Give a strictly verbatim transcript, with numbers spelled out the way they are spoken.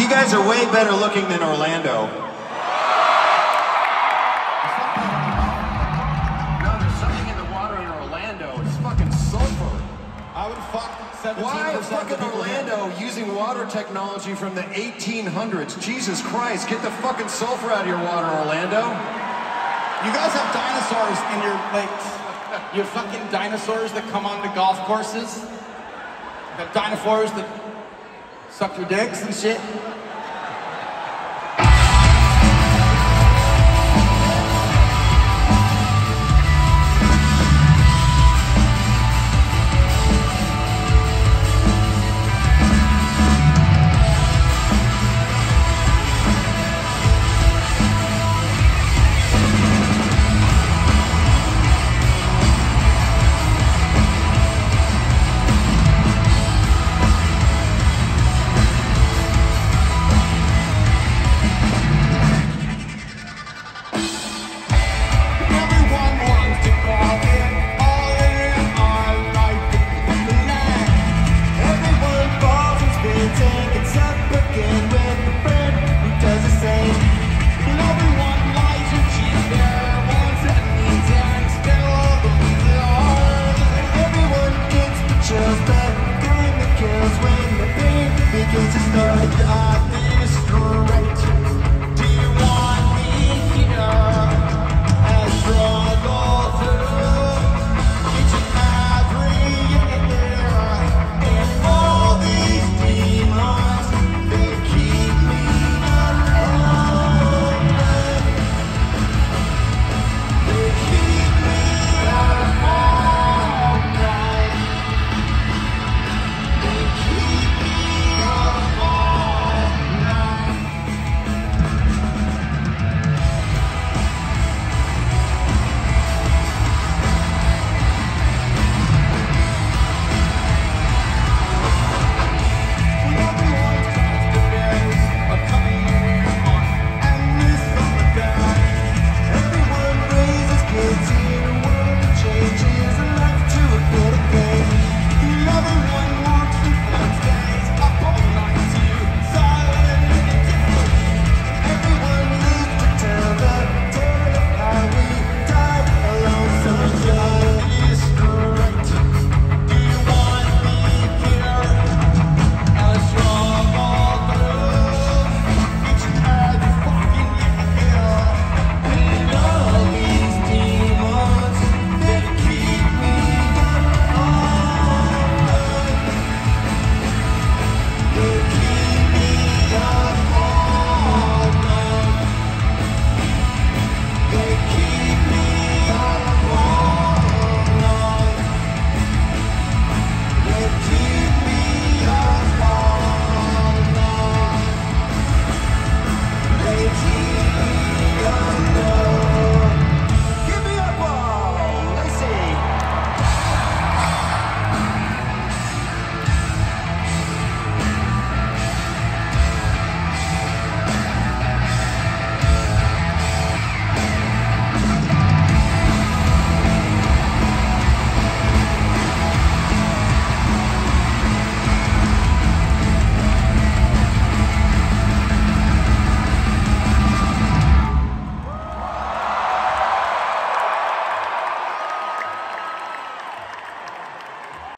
guys are way better looking than Orlando. No, there's something in the water in Orlando. It's fucking sulfur. I would fuck seventeen percent Why of fucking the people Orlando using water technology from the eighteen hundreds? Jesus Christ, get the fucking sulfur out of your water, Orlando. You guys have dinosaurs in your lakes. You have fucking dinosaurs that come on the golf courses. You have dinosaurs that suck your dicks and shit.